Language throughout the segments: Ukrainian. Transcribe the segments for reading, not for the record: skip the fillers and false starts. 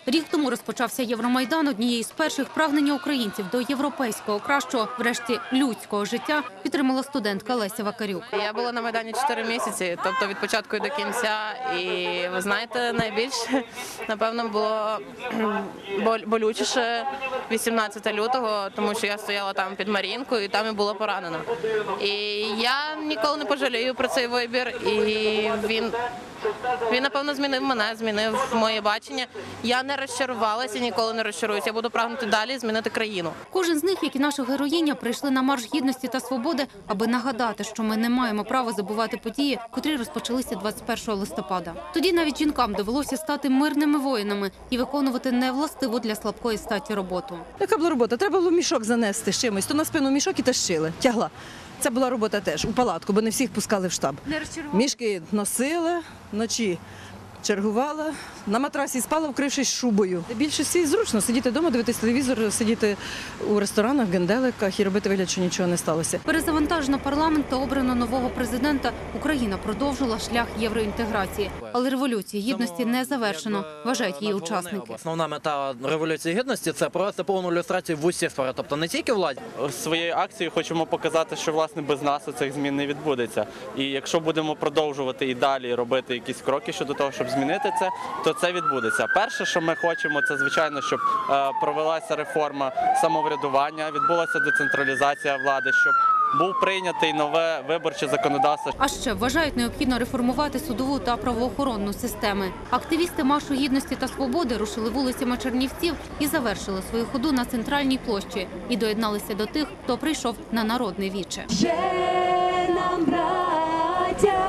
Рік тому розпочався Євромайдан. Однією з перших прагнення українців до європейського, кращого, врешті людського життя підтримала студентка Леся Вакарюк. Я була на Майдані 4 місяці, тобто від початку і до кінця. І ви знаєте, найбільше, напевно, було болючіше 18 лютого, тому що я стояла там під Мар'їнкою і там і була поранена. І я ніколи не пожалію про цей вибір. І він, напевно, змінив мене, змінив моє бачення. Я не розчарувалася, ніколи не розчаруюся. Я буду прагнути далі змінити країну. Кожен з них, як і наша героїня, прийшли на марш гідності та свободи, аби нагадати, що ми не маємо права забувати події, котрі розпочалися 21 листопада. Тоді навіть жінкам довелося стати мирними воїнами і виконувати невластиву для слабкої статі роботу. Яка була робота? Треба було мішок занести з чимось, то на спину мішок і тащили, тягла. Це була робота теж у палатку, бо не всіх пускали в штаб. Мішки носила, вночі чергувала, на матрасі спала, вкрившись шубою. Більшості зручно сидіти вдома, дивитися телевізор, сидіти у ресторанах, генделиках і робити вигляд, що нічого не сталося. Перезавантажено парламент та обрано нового президента, Україна продовжила шлях євроінтеграції. Але революції гідності не завершено, вважають її учасники. Основна мета Революції Гідності – це провести повну люстрацію в усіх сферах, тобто не тільки владі. Своєю акцією хочемо показати, що власне без нас цих змін не відбудеться. І якщо будемо продовжувати і далі робити якісь кроки щодо того, щоб змінити це, то це відбудеться. Перше, що ми хочемо, це звичайно, щоб провелася реформа самоврядування, відбулася децентралізація влади, щоб був прийнятий нове виборче законодавство. А ще вважають, необхідно реформувати судову та правоохоронну системи. Активісти Маршу гідності та свободи рушили вулицями Чернівців і завершили свою ходу на Центральній площі. І доєдналися до тих, хто прийшов на народне віче. Вже нам, браття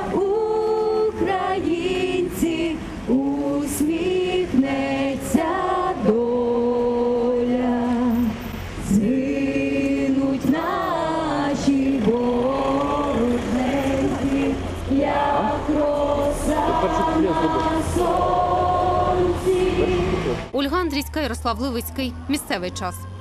українці, усміхнеться доля, згинуть наші ворожнеці, як роса на сонці. Ольга Андрійська, Ярослав Левицький. Місцевий час.